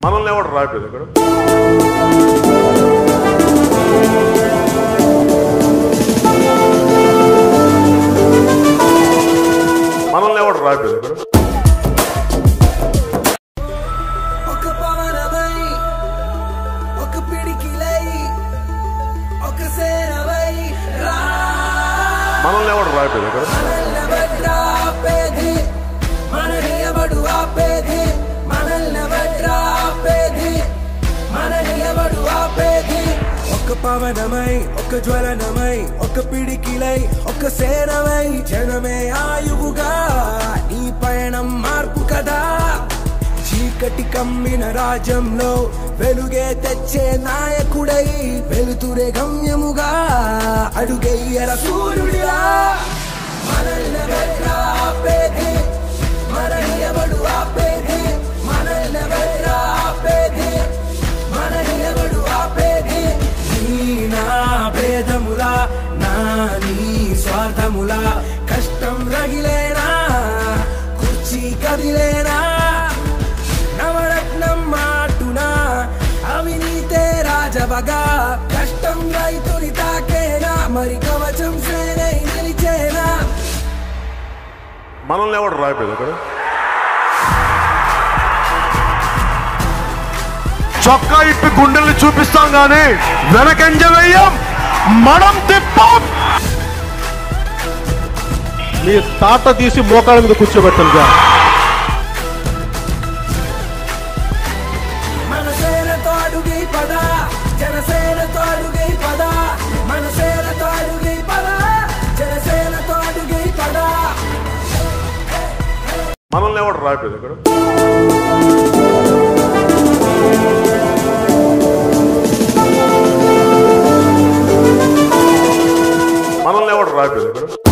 మనల్ని ఎవడు రాయలేదు ఇక్కడ. మనల్ని ఎవడు రాయలేదు ఇక్కడ. ఒక పవనమై ఒక పిడికిలై ఒక సేనవై మనల్ని ఎవడు రాయలేదు ఇక్కడ. ఒక పవనమై ఒక జ్వలనమై ఒక పిడికిలై ఒక సేనవై జనమే ఆయువుగా ఈ పయనం మార్పు కదా. చీకటి కమ్మిన రాజ్యంలో వెలుగే తెచ్చే నాయకుడై వెలుతురే గమ్యముగా అడుగెయ్యర సూర్యుడిలా. మనల్ని వెట్రా ఆపేది మనని ఎవడు ఆపేది, మనల్ని వెట్రా ఆపేది మనని ఎవడు ఆపేది. నీ నా భేదములా నా నీ స్వార్థములా కష్టం రగిలేనా కుర్చీ కదిలేనా నవరత్నం మాటునా అవినీతే రాజవగా కష్టం రైతుని తాకేనా మరి కవచం సేనై నిలిచేనా. మనల్ని ఎవడు రాయలేదు ఇక్కడ. చొక్కా ఇప్పి గుండెల్ని చూపిస్తాం గానీ వెనకంజ వెయ్యం, మనం తిప్పం. మీ తాట తీసి మోకాళ్ళ మీద కూర్చోబెట్టాలి. మనసేనతో అడుగై పద జనసేనతో అడుగై పద మనసేనతో అడుగై పద జనసేనతో అడుగై పద. మనల్ని ఎవడు రాయలేదు ఇక్కడ. మనల్ని ఎవడు రాయలేదు ఇక్కడ.